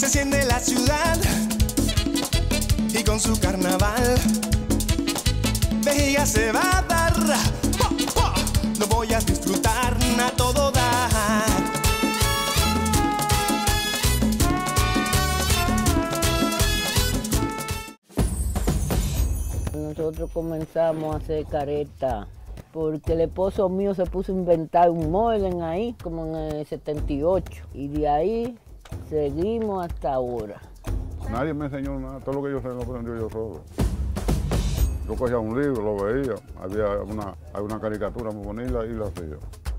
Se enciende la ciudad y con su carnaval Vejiga se va a dar. Lo voy a disfrutar a todo dar. Nosotros comenzamos a hacer careta porque el esposo mío se puso a inventar un molde ahí, como en el 78, y de ahí seguimos hasta ahora. Nadie me enseñó nada, todo lo que yo sé lo aprendí yo solo. Yo cogía un libro, lo veía, había una caricatura muy bonita y la hacía.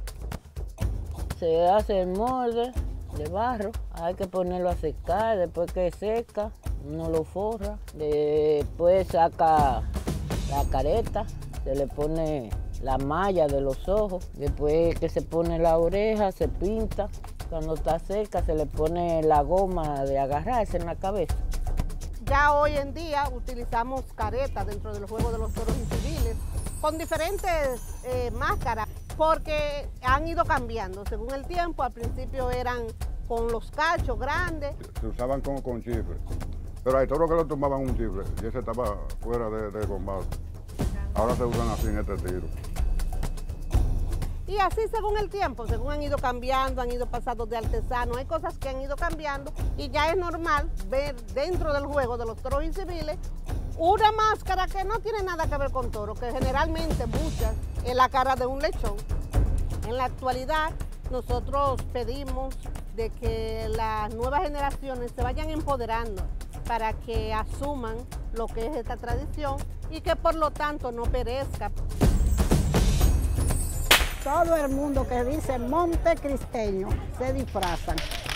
Se hace el molde de barro, hay que ponerlo a secar, después que seca, uno lo forra, después saca la careta, se le pone la malla de los ojos, después que se pone la oreja, se pinta, cuando está seca se le pone la goma de agarrarse en la cabeza. Ya hoy en día utilizamos caretas dentro de los juegos de los toros y civiles, con diferentes máscaras, porque han ido cambiando según el tiempo. Al principio eran con los cachos grandes. Se usaban con chifres, pero hay toros que lo tomaban un chifre y ese estaba fuera de combate. Ahora se usan así en este tiro. Y así según el tiempo, según han ido cambiando, han ido pasando de artesanos, hay cosas que han ido cambiando y ya es normal ver dentro del juego de los toros y civiles una máscara que no tiene nada que ver con toro, que generalmente muchas es la cara de un lechón. En la actualidad nosotros pedimos de que las nuevas generaciones se vayan empoderando para que asuman lo que es esta tradición y que por lo tanto no perezca. Todo el mundo que dice montecristeño se disfrazan.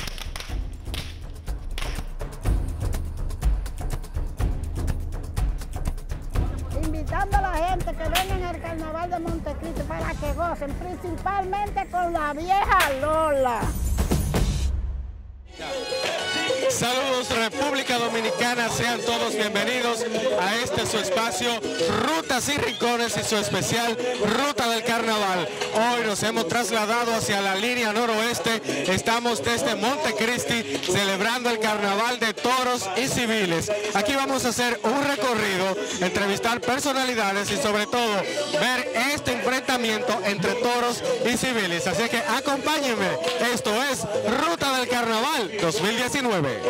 Invitando a la gente que vengan al carnaval de Montecristi para que gocen, principalmente con la vieja Lola. Saludos República Dominicana, sean todos bienvenidos a este su espacio Rutas y Rincones y su especial Ruta del Carnaval. Hoy nos hemos trasladado hacia la línea noroeste, estamos desde Montecristi celebrando el Carnaval de Toros y Civiles. Aquí vamos a hacer un recorrido, entrevistar personalidades y sobre todo ver este enfrentamiento entre toros y civiles. Así que acompáñenme, esto es Ruta del Carnaval 2019.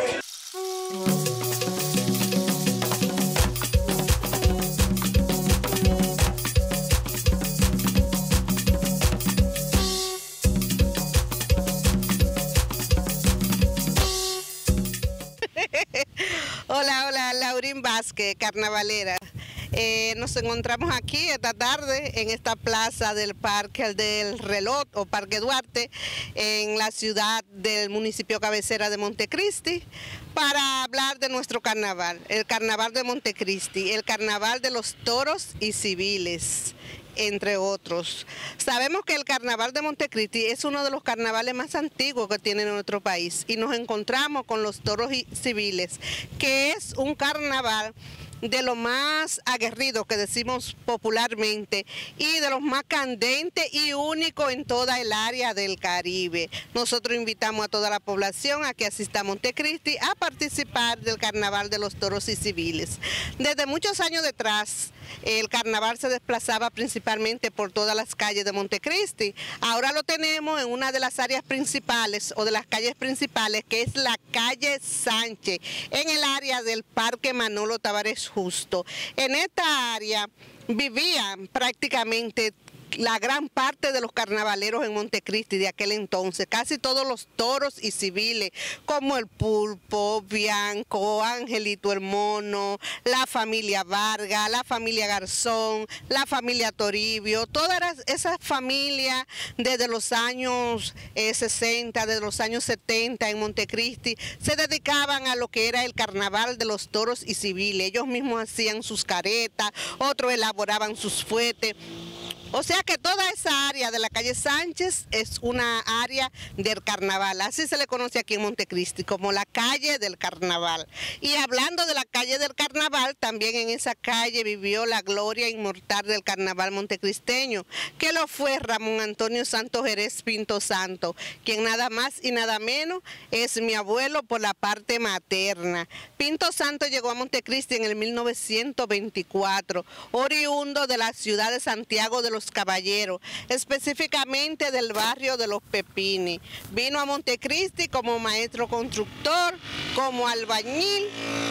Hola, Laurín Vázquez, carnavalera. Nos encontramos aquí esta tarde en esta plaza del Parque del Reloj o Parque Duarte en la ciudad del municipio cabecera de Montecristi para hablar de nuestro carnaval, el Carnaval de Montecristi, el Carnaval de los Toros y Civiles, entre otros. Sabemos que el Carnaval de Montecristi es uno de los carnavales más antiguos que tiene nuestro país y nos encontramos con los Toros y Civiles, que es un carnaval de lo más aguerrido que decimos popularmente y de los más candentes y únicos en toda el área del Caribe. Nosotros invitamos a toda la población a que asista a Montecristi a participar del Carnaval de los Toros y Civiles. Desde muchos años detrás, el carnaval se desplazaba principalmente por todas las calles de Montecristi. Ahora lo tenemos en una de las áreas principales o de las calles principales, que es la calle Sánchez, en el área del Parque Manolo Tavares Justo. En esta área vivían prácticamente la gran parte de los carnavaleros en Montecristi de aquel entonces, casi todos los toros y civiles, como el Pulpo, Bianco, Angelito el Mono, la familia Vargas, la familia Garzón, la familia Toribio, todas esas familias desde los años 60, desde los años 70 en Montecristi, se dedicaban a lo que era el carnaval de los toros y civiles. Ellos mismos hacían sus caretas, otros elaboraban sus fuetes. O sea que toda esa área de la calle Sánchez es una área del carnaval, así se le conoce aquí en Montecristi, como la calle del carnaval. Y hablando de la calle del carnaval, también en esa calle vivió la gloria inmortal del carnaval montecristeño, que lo fue Ramón Antonio Santos Jerez Pinto Santo, quien nada más y nada menos es mi abuelo por la parte materna. Pinto Santo llegó a Montecristi en el 1924, oriundo de la ciudad de Santiago de los Caballeros, específicamente del barrio de Los Pepines. Vino a Montecristi como maestro constructor, como albañil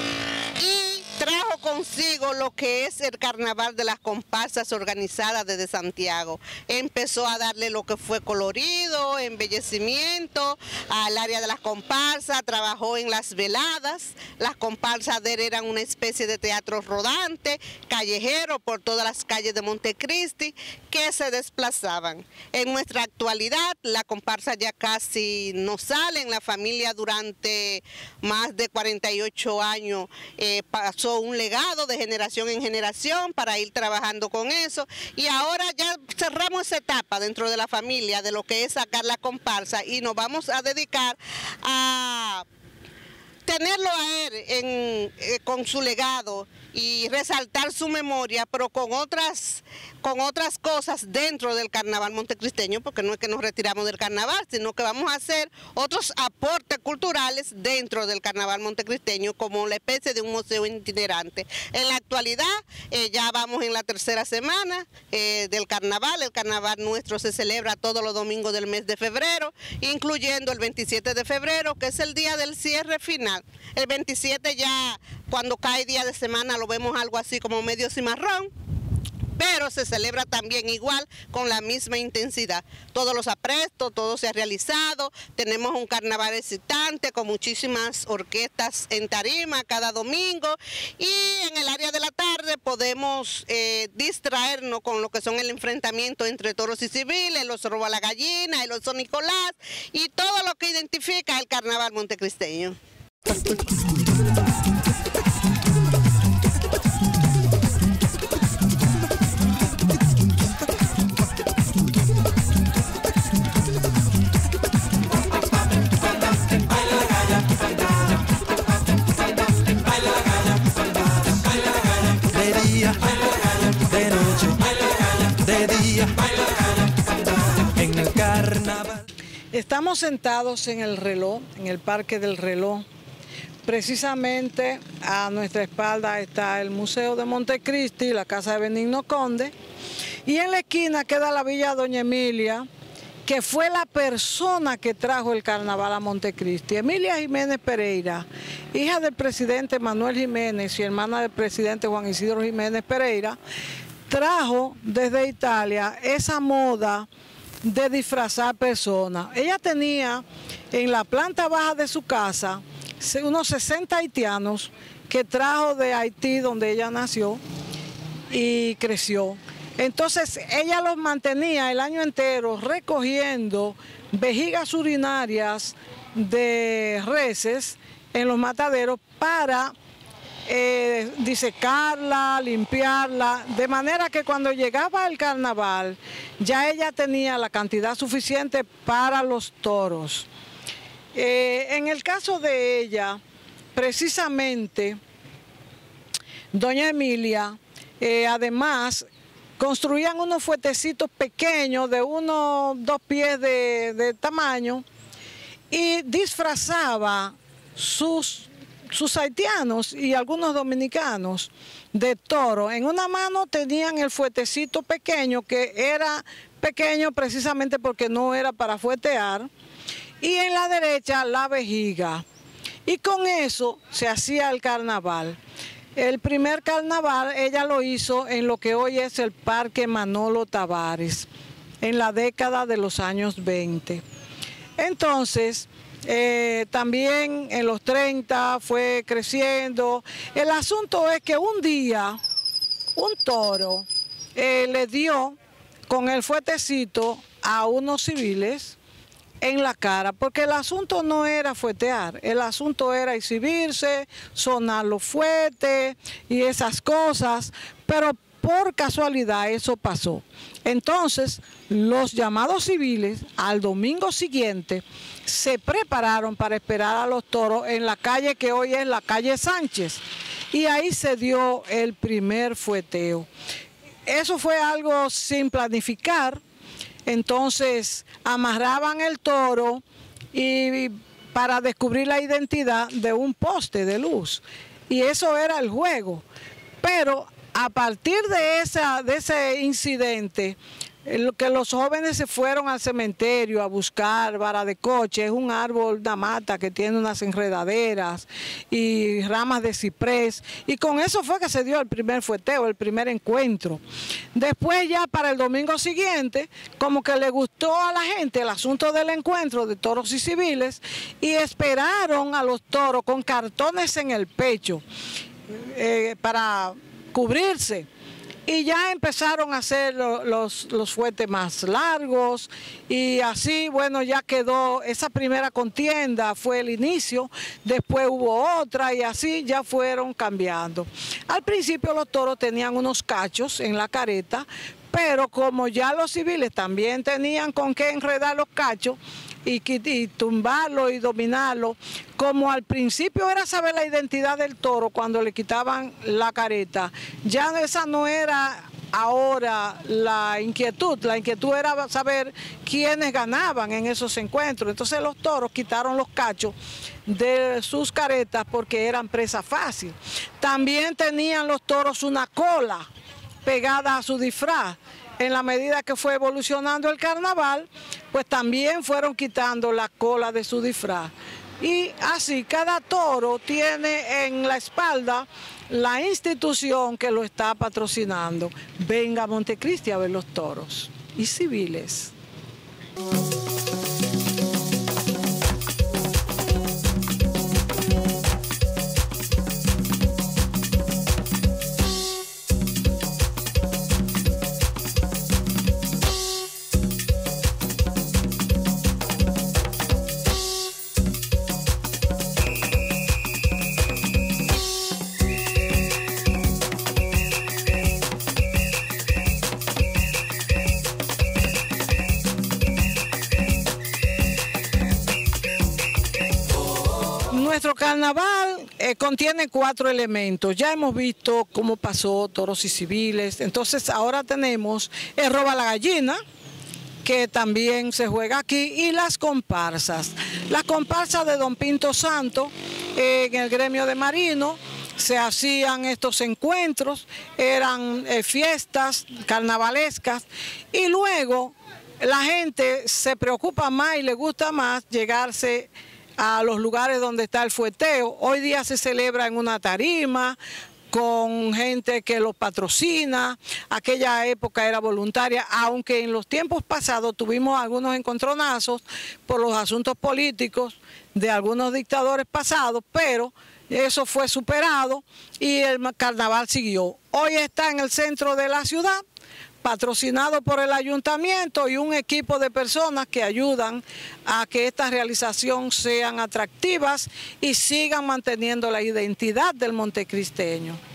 y trajo consigo lo que es el carnaval de las comparsas organizadas desde Santiago. Empezó a darle lo que fue colorido, embellecimiento al área de las comparsas, trabajó en las veladas. Las comparsas de él eran una especie de teatro rodante, callejero por todas las calles de Montecristi que se desplazaban. En nuestra actualidad la comparsa ya casi no sale, en la familia durante más de 48 años pasó un legado de generación en generación para ir trabajando con eso, y ahora ya cerramos esa etapa dentro de la familia de lo que es sacar la comparsa y nos vamos a dedicar a tenerlo a él con su legado y resaltar su memoria, pero con otras cosas dentro del carnaval montecristeño, porque no es que nos retiramos del carnaval, sino que vamos a hacer otros aportes culturales dentro del carnaval montecristeño, como la especie de un museo itinerante. En la actualidad ya vamos en la tercera semana del carnaval. El carnaval nuestro se celebra todos los domingos del mes de febrero, incluyendo el 27 de febrero, que es el día del cierre final. El 27 ya, cuando cae día de semana, lo vemos algo así como medio cimarrón, pero se celebra también igual con la misma intensidad. Todos los aprestos, todo se ha realizado, tenemos un carnaval excitante con muchísimas orquestas en tarima cada domingo, y en el área de la tarde podemos distraernos con lo que son el enfrentamiento entre toros y civiles, los robos a la gallina, el oso Nicolás y todo lo que identifica el carnaval montecristeño. De día, de noche, de día, en el carnaval. Estamos sentados en el reloj, en el Parque del Reloj. Precisamente a nuestra espalda está el Museo de Montecristi, la Casa de Benigno Conde, y en la esquina queda la Villa Doña Emilia, que fue la persona que trajo el carnaval a Montecristi. Emilia Jiménez Pereira, hija del presidente Manuel Jiménez y hermana del presidente Juan Isidro Jiménez Pereira, trajo desde Italia esa moda de disfrazar personas. Ella tenía en la planta baja de su casa unos 60 haitianos que trajo de Haití, donde ella nació y creció. Entonces ella los mantenía el año entero recogiendo vejigas urinarias de reses en los mataderos para disecarla, limpiarla, de manera que cuando llegaba el carnaval ya ella tenía la cantidad suficiente para los toros. En el caso de ella, precisamente, doña Emilia, además, construían unos fuetecitos pequeños de unos 2 pies de tamaño y disfrazaba sus haitianos y algunos dominicanos de toro. En una mano tenían el fuetecito pequeño, que era pequeño precisamente porque no era para fuetear, y en la derecha la vejiga. Y con eso se hacía el carnaval. El primer carnaval ella lo hizo en lo que hoy es el Parque Manolo Tavares, en la década de los años 20. Entonces, también en los 30 fue creciendo. El asunto es que un día un toro le dio con el fuetecito a unos civiles en la cara, porque el asunto no era fuetear, el asunto era exhibirse, sonar los fuetes y esas cosas, pero por casualidad eso pasó. Entonces, los llamados civiles al domingo siguiente se prepararon para esperar a los toros en la calle que hoy es la calle Sánchez. Y ahí se dio el primer fueteo. Eso fue algo sin planificar. Entonces, amarraban el toro y para descubrir la identidad de un poste de luz. Y eso era el juego. Pero a partir de ese incidente, que los jóvenes se fueron al cementerio a buscar vara de coche, es un árbol, una mata que tiene unas enredaderas y ramas de ciprés, y con eso fue que se dio el primer fueteo, el primer encuentro. Después ya para el domingo siguiente, como que le gustó a la gente el asunto del encuentro de toros y civiles, y esperaron a los toros con cartones en el pecho para cubrirse. Y ya empezaron a hacer los fuetes más largos y así, bueno, ya quedó esa primera contienda, fue el inicio, después hubo otra y así ya fueron cambiando. Al principio los toros tenían unos cachos en la careta, pero como ya los civiles también tenían con qué enredar los cachos, y tumbarlo y dominarlo, como al principio era saber la identidad del toro cuando le quitaban la careta, ya esa no era ahora la inquietud era saber quiénes ganaban en esos encuentros. Entonces los toros quitaron los cachos de sus caretas porque eran presa fácil. También tenían los toros una cola pegada a su disfraz. En la medida que fue evolucionando el carnaval, pues también fueron quitando la cola de su disfraz. Y así cada toro tiene en la espalda la institución que lo está patrocinando. Venga a Montecristi a ver los toros y civiles. Nuestro carnaval contiene 4 elementos. Ya hemos visto cómo pasó toros y civiles. Entonces ahora tenemos el roba la gallina, que también se juega aquí, y las comparsas. Las comparsas de Don Pinto Santo, en el gremio de Marino, se hacían estos encuentros, eran fiestas carnavalescas, y luego la gente se preocupa más y le gusta más llegarse a los lugares donde está el fueteo. Hoy día se celebra en una tarima, con gente que lo patrocina. Aquella época era voluntaria, aunque en los tiempos pasados tuvimos algunos encontronazos por los asuntos políticos de algunos dictadores pasados, pero eso fue superado y el carnaval siguió. Hoy está en el centro de la ciudad, patrocinado por el ayuntamiento y un equipo de personas que ayudan a que esta realización sean atractivas y sigan manteniendo la identidad del montecristeño.